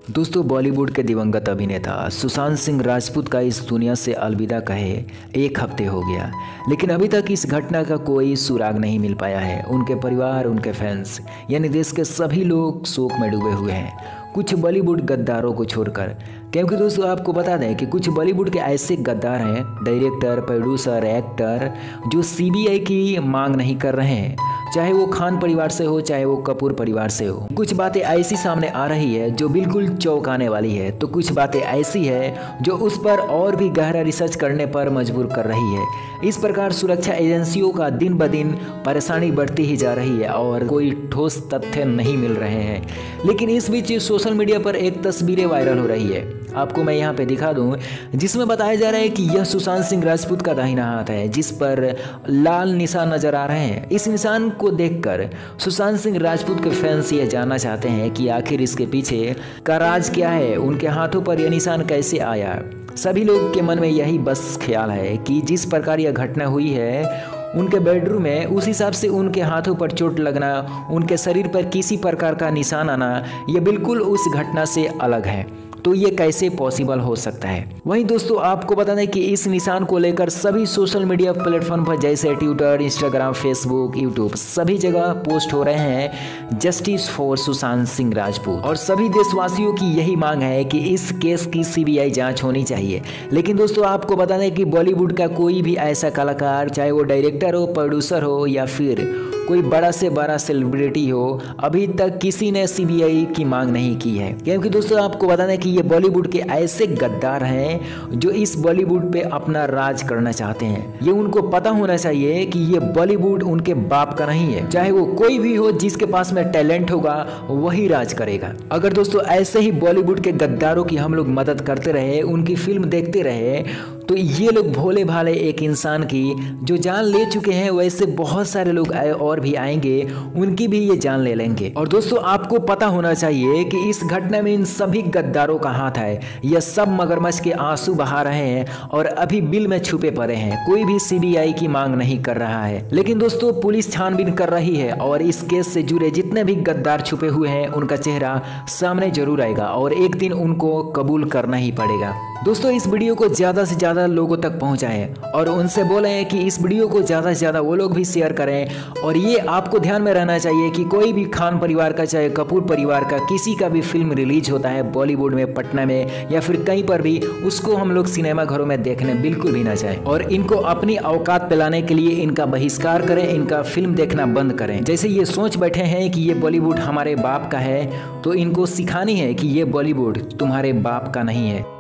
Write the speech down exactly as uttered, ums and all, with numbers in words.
दोस्तों, बॉलीवुड के दिवंगत अभिनेता सुशांत सिंह राजपूत का इस दुनिया से अलविदा कहे एक हफ्ते हो गया, लेकिन अभी तक इस घटना का कोई सुराग नहीं मिल पाया है। उनके परिवार, उनके फैंस यानी देश के सभी लोग शोक में डूबे हुए हैं, कुछ बॉलीवुड गद्दारों को छोड़कर। क्योंकि दोस्तों आपको बता दें कि कुछ बॉलीवुड के ऐसे गद्दार हैं, डायरेक्टर, प्रोड्यूसर, एक्टर, जो सीबीआई की मांग नहीं कर रहे हैं, चाहे वो खान परिवार से हो, चाहे वो कपूर परिवार से हो। कुछ बातें ऐसी सामने आ रही है जो बिल्कुल चौंकाने वाली है, तो कुछ बातें ऐसी है जो उस पर और भी गहरा रिसर्च करने पर मजबूर कर रही है। इस प्रकार सुरक्षा एजेंसियों का दिन ब दिन परेशानी बढ़ती ही जा रही है और कोई ठोस तथ्य नहीं मिल रहे हैं। लेकिन इस बीच सोशल मीडिया पर एक तस्वीरें वायरल हो रही है, आपको मैं यहाँ पे दिखा दूं, जिसमें बताया जा रहा है कि यह सुशांत सिंह राजपूत का दाहिना हाथ है, जिस पर लाल निशान नजर आ रहे हैं। इस निशान को देखकर सुशांत सिंह राजपूत के फैंस ये जानना चाहते हैं कि आखिर इसके पीछे का राज क्या है, उनके हाथों पर यह निशान कैसे आया। सभी लोग के मन में यही बस ख्याल है कि जिस प्रकार यह घटना हुई है उनके बेडरूम में, उस हिसाब से उनके हाथों पर चोट लगना, उनके शरीर पर किसी प्रकार का निशान आना, यह बिल्कुल उस घटना से अलग है। तो ये कैसे पॉसिबल हो सकता है। वहीं दोस्तों आपको बता दें कि इस निशान को लेकर सभी सोशल मीडिया प्लेटफॉर्म पर जैसे ट्विटर, इंस्टाग्राम, फेसबुक, यूट्यूब सभी जगह पोस्ट हो रहे हैं जस्टिस फॉर सुशांत सिंह राजपूत, और सभी देशवासियों की यही मांग है कि इस केस की सीबीआई जांच होनी चाहिए। लेकिन दोस्तों आपको बता दें कि बॉलीवुड का कोई भी ऐसा कलाकार, चाहे वो डायरेक्टर हो, प्रोड्यूसर हो या फिर कोई बड़ा से बड़ा सेलिब्रिटी हो, अभी तक किसी ने सीबीआई की मांग नहीं की है। क्योंकि दोस्तों आपको बता दें कि ये बॉलीवुड के ऐसे गद्दार हैं जो इस बॉलीवुड पे अपना राज करना चाहते हैं। ये उनको पता होना चाहिए कि ये बॉलीवुड उनके बाप का नहीं है, चाहे वो कोई भी हो, जिसके पास में टैलेंट होगा वही राज करेगा। अगर दोस्तों ऐसे ही बॉलीवुड के गद्दारों की हम लोग मदद करते रहे, उनकी फिल्म देखते रहे, तो ये लोग भोले भाले एक इंसान की जो जान ले चुके हैं, वैसे बहुत सारे लोग आए और भी आएंगे, उनकी भी ये जान ले लेंगे। और दोस्तों आपको पता होना चाहिए कि इस घटना में इन सभी गद्दारों का हाथ है। ये सब मगरमच्छ के आंसू बहा रहे हैं और अभी बिल में छुपे पड़े हैं। कोई भी सीबीआई की मांग नहीं कर रहा है। लेकिन दोस्तों पुलिस छानबीन कर रही है और इस केस से जुड़े जितने भी गद्दार छुपे हुए हैं उनका चेहरा सामने जरूर आएगा और एक दिन उनको कबूल करना ही पड़ेगा। दोस्तों इस वीडियो को ज्यादा से ज्यादा लोगों तक पहुंचाएं और उनसे बोलें कि इस वीडियो को ज्यादा से ज्यादा वो लोग भी शेयर करें। और ये आपको ध्यान में रहना चाहिए कि कोई भी खान परिवार का, चाहे कपूर परिवार का, किसी का भी फिल्म रिलीज होता है बॉलीवुड में, पटना में या फिर कहीं पर भी, उसको हम लोग सिनेमा घरों में देखने बिल्कुल भी ना चाहें और इनको अपनी औकात पिलाने के लिए इनका बहिष्कार करें, इनका फिल्म देखना बंद करें। जैसे ये सोच बैठे हैं कि ये बॉलीवुड हमारे बाप का है, तो इनको सिखानी है कि ये बॉलीवुड तुम्हारे बाप का नहीं है।